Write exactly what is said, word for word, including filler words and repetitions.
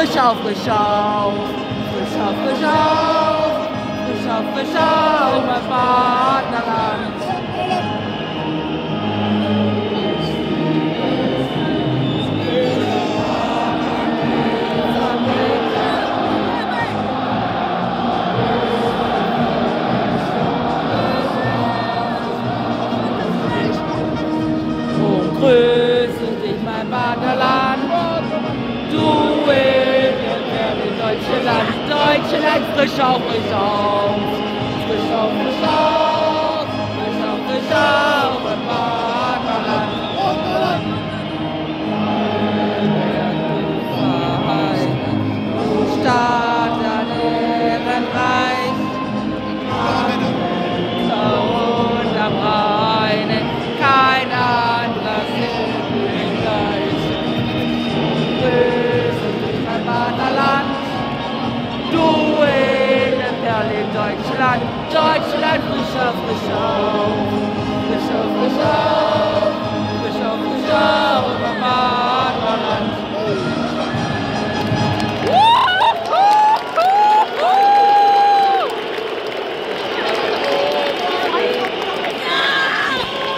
frisch auf, frisch auf, frisch auf, frisch auf, frisch auf, frisch auf, mein Vaterland. Grüße dich, mein Vaterland, du in Deutschland, Deutschland, frisch auf, frisch auf, frisch auf, frisch auf, frisch auf, frisch auf, mein Vaterland. Staat an Ehrenreich, und am Rhein, kein anderer Sinnreich. Grüße dich, mein Vaterland, du Edelperl in Deutschland, Deutschland, frisch auf, frisch auf, frisch auf, frisch auf.